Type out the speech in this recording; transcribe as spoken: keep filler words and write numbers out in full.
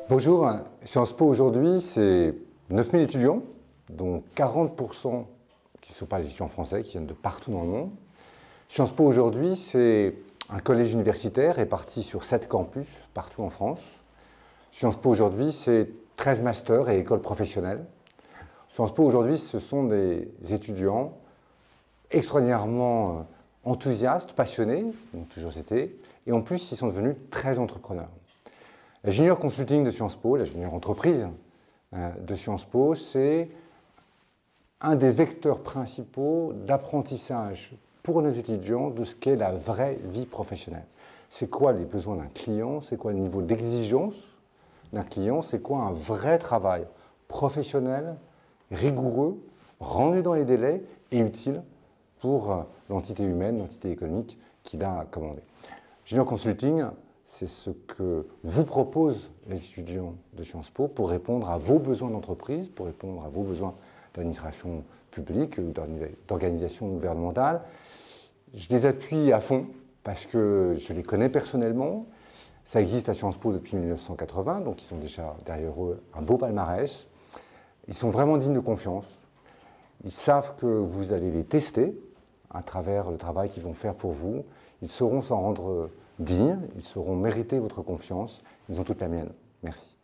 Bonjour, Sciences Po aujourd'hui, c'est neuf mille étudiants, dont quarante pour cent qui ne sont pas des étudiants français, qui viennent de partout dans le monde. Sciences Po aujourd'hui, c'est un collège universitaire réparti sur sept campus partout en France. Sciences Po aujourd'hui, c'est treize masters et écoles professionnelles. Sciences Po aujourd'hui, ce sont des étudiants extraordinairement enthousiastes, passionnés, ils ont toujours été, et en plus, ils sont devenus très entrepreneurs. La Junior Consulting de Sciences Po, la Junior Entreprise de Sciences Po, c'est un des vecteurs principaux d'apprentissage pour nos étudiants de ce qu'est la vraie vie professionnelle. C'est quoi les besoins d'un client, c'est quoi le niveau d'exigence d'un client, c'est quoi un vrai travail professionnel, rigoureux, rendu dans les délais et utile pour l'entité humaine, l'entité économique qu'il a commandée. Junior Consulting, c'est ce que vous proposent les étudiants de Sciences Po pour répondre à vos besoins d'entreprise, pour répondre à vos besoins d'administration publique ou d'organisation gouvernementale. Je les appuie à fond parce que je les connais personnellement. Ça existe à Sciences Po depuis mille neuf cent quatre-vingts, donc ils ont déjà derrière eux un beau palmarès. Ils sont vraiment dignes de confiance. Ils savent que vous allez les tester à travers le travail qu'ils vont faire pour vous. Ils sauront s'en rendre dignes, ils sauront mériter votre confiance. Ils ont toute la mienne. Merci.